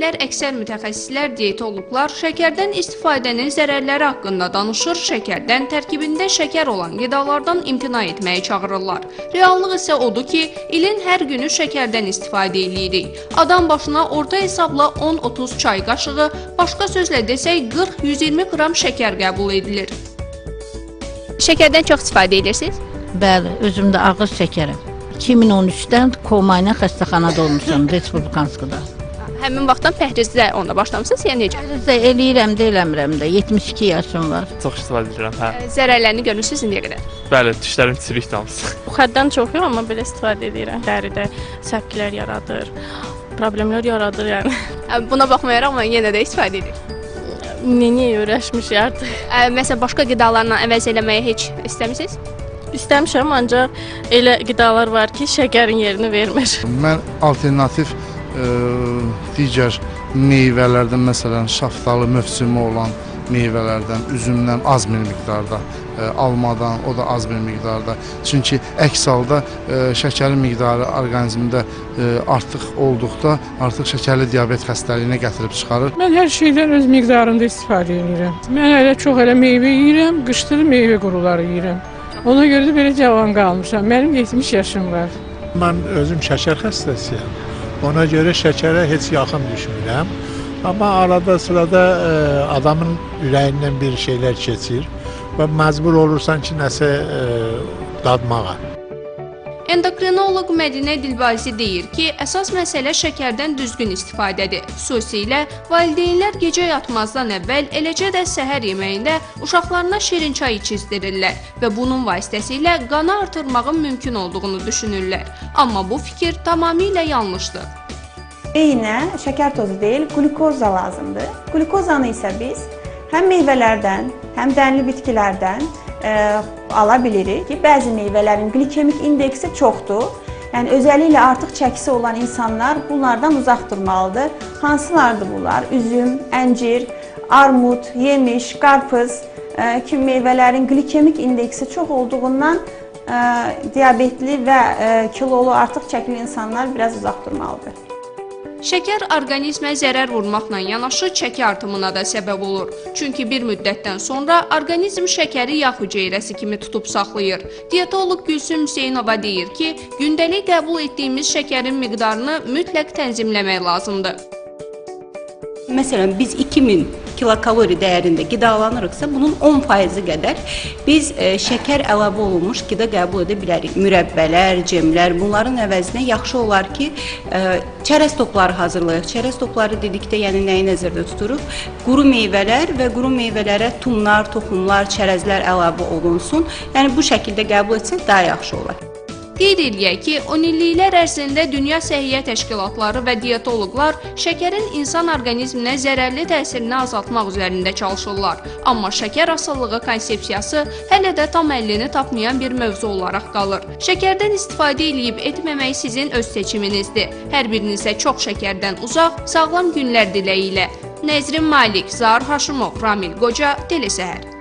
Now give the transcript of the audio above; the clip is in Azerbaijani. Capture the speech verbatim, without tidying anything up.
ekspertlər, əksər mütəxəssislər, diyetoloqlar şəkərdən istifadənin zərərləri haqqında danışır, şəkərdən tərkibində şəkər olan qidalardan imtina etməyi çağırırlar. Reallıq isə odur ki, ilin hər günü şəkərdən istifadə edirik. Adam başına orta hesabla on otuz çay qaşığı, başqa sözlə desək qırx yüz iyirmi qram şəkər qəbul edilir. Şəkərdən çox istifadə edirsiniz? Bəli, özümdə ağır şəkərəm. iki min on üçdən koma ilə xəstəxanada olmuşam, Respublikanskıda. Həmin vaxtdan pəhrizdə onda başlamışsınız, ya necə? Pəhrizdə eləyirəm də, eləmirəm də, yetmiş iki yaşım var. Çox istifadə edirəm, hə. Zərərlərini görürsünüz indiyə qədər? Bəli, dişlərim çirik damsın. Bu xəddən çox yox, amma belə istifadə edirəm. Dəridə səpkilər yaradır, problemlər yaradır yəni. Buna baxmayaraq, amma yenə də istifadə edir. Niyə öyrəşmiş artıq? Məsələn, başqa qidalarla əvəz eləməyi heç istəmirsiniz? İstəmişəm, ancaq elə qidalar var ki, şəkərin yerini vermir. Mən alternativ ə, digər meyvələrdən, məsələn, şaftalı mövsümü olan meyvələrdən, üzümdən az bir miqdarda, ə, almadan, o da az bir miqdarda. Çünki əks halda ə, şəkərin miqdarı orqanizmdə ə, artıq olduqda, artıq şəkərli diabet xəstəliyinə gətirib çıxarır. Mən hər şeydən öz miqdarında istifadə edirəm. Mən hələ çox elə meyvə yeyirəm, qışları meyvə quruları yeyirəm. Ona görə də belə cavan qalmışam. Mənim yetmiş yaşım var. Mən özüm şəkər xəstəsiyəm. Ona görə şəkərə heç yaxın düşmürəm. Amma arada sırada ə, adamın ürəyindən bir şeylər keçir və məcbur olursan ki, nəsə ə, dadmağa. Endokrinoloq Mədinə Dilbazi deyir ki, əsas məsələ şəkərdən düzgün istifadədir. Xüsusilə valideynlər gecə yatmazdan əvvəl, eləcə də səhər yeməyində uşaqlarına şirin çay içizdirirlər və bunun vasitəsilə qanı artırmağın mümkün olduğunu düşünürlər. Amma bu fikir tamamilə yanlışdır. Beyinə şəkər tozu deyil, glukoza lazımdır. Glukozanı isə biz həm meyvələrdən, həm dənli bitkilərdən Ə, ala bilirik ki, bəzi meyvələrin glikemik indeksi çoxdur. Yəni, özəlliklə artıq çəkisi olan insanlar bunlardan uzaq durmalıdır. Hansılardır bunlar? Üzüm, əncir, armud, yemiş, qarpız ə, kimi meyvələrin glikemik indeksi çox olduğundan ə, diabetli və ə, kilolu artıq çəkili insanlar biraz uzaq durmalıdır. Şəkər orqanizmə zərər vurmaqla yanaşı çəki artımına da səbəb olur. Çünki bir müddətdən sonra orqanizm şəkəri yağ hüceyrəsi kimi tutub saxlayır. Diyetoloq Gülsüm Hüseynova deyir ki, gündəlik qəbul etdiyimiz şəkərin miqdarını mütləq tənzimləmək lazımdır. Məsələn, biz iki min kilokalori dəyərində qidalanırıqsa, bunun on faizi qədər biz e, şəkər əlavə olunmuş qida qəbul edə bilərik. Mürəbbələr, cemlər, bunların əvəzinə yaxşı olar ki, e, çərəz topları hazırlayıq. Çərəz topları dedikdə, yəni nəyi nəzərdə tuturuq? Quru meyvələr və quru meyvələrə tumlar, toxumlar, çərəzlər əlavə olunsun. Yəni, bu şəkildə qəbul etsək daha yaxşı olar. Qeyd edək ki, on illiklər ərzində Dünya Səhiyyə Təşkilatları və diyetoloqlar şəkərin insan orqanizminə zərərli təsirini azaltmaq üzərində çalışırlar. Amma şəkər asılılığı konsepsiyası hələ də tam həllini tapmayan bir mövzu olaraq qalır. Şəkərdən istifadə edib etməmək sizin öz seçiminizdir. Hər birinizə çox şəkərdən uzaq, sağlam günlər diləyi ilə. Nəzrin Malik, Zahir Haşimov, Ramil Qoca, Telesəhər.